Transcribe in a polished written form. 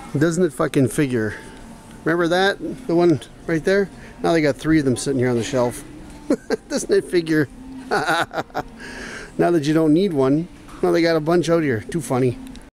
Doesn't it fucking figure? Remember that? The one right there? Now they got 3 of them sitting here on the shelf. Doesn't it figure? Now that you don't need one, well, they got a bunch out here. Too funny.